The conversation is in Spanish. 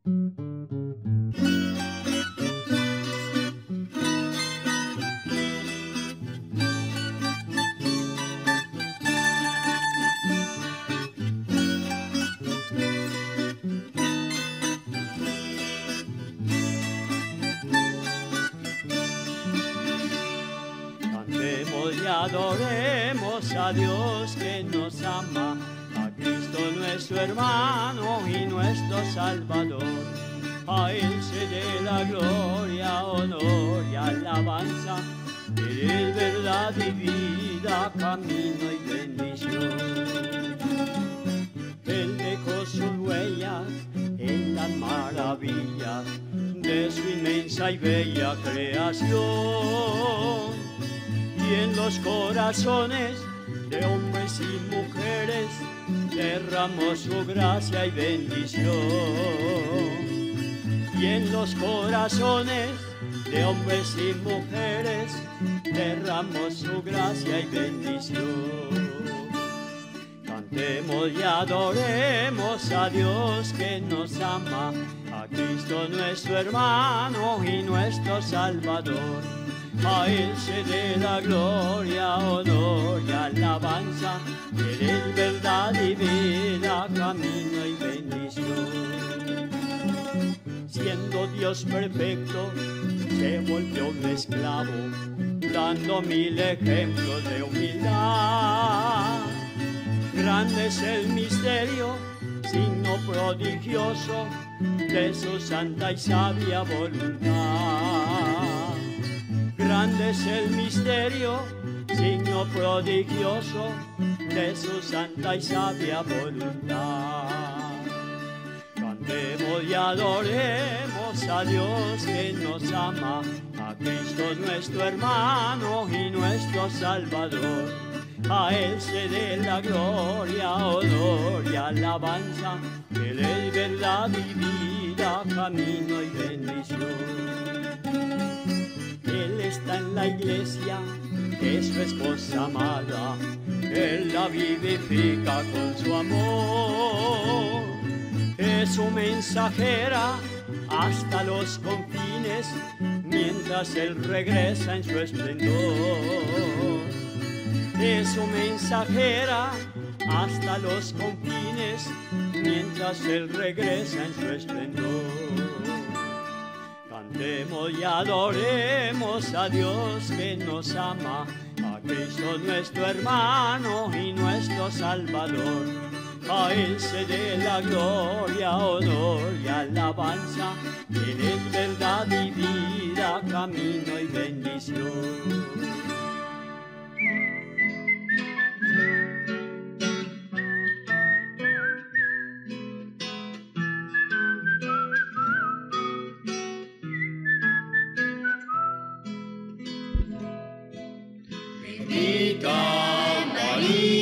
Cantemos y adoremos a Dios que nos ama, a Cristo nuestro hermano y nuestro Salvador. A Él se dé la gloria, honor y alabanza. Él es verdad y vida, camino y bendición. Él dejó sus huellas en las maravillas de su inmensa y bella creación, y en los corazones de hombres y mujeres derramó su gracia y bendición. Y en los corazones de hombres y mujeres derramó su gracia y bendición. Cantemos y adoremos a Dios que nos ama, a Cristo nuestro hermano y nuestro Salvador. A Él se dé la gloria, honor y alabanza. Él es verdad y vida, camino y bendición. Siendo Dios perfecto, se volvió un esclavo, dando 1000 ejemplos de humildad. Grande es el misterio, signo prodigioso de su santa y sabia voluntad. Grande es el misterio, signo prodigioso de su santa y sabia voluntad. Cantemos y adoremos a Dios que nos ama, a Cristo nuestro hermano y nuestro Salvador. A Él se dé la gloria, honor y alabanza. Él es verdad y vida, camino y bendición. Él está en la iglesia, es su esposa amada. Él la vivifica con su amor. Es su mensajera hasta los confines, mientras Él regresa en su esplendor. Es su mensajera hasta los confines, mientras Él regresa en su esplendor. Cantemos y adoremos a Dios que nos ama, a Cristo nuestro hermano y nuestro Salvador. A Él se dé la gloria, honor y alabanza. Él es verdad y vida, camino y bendición. Bendita María.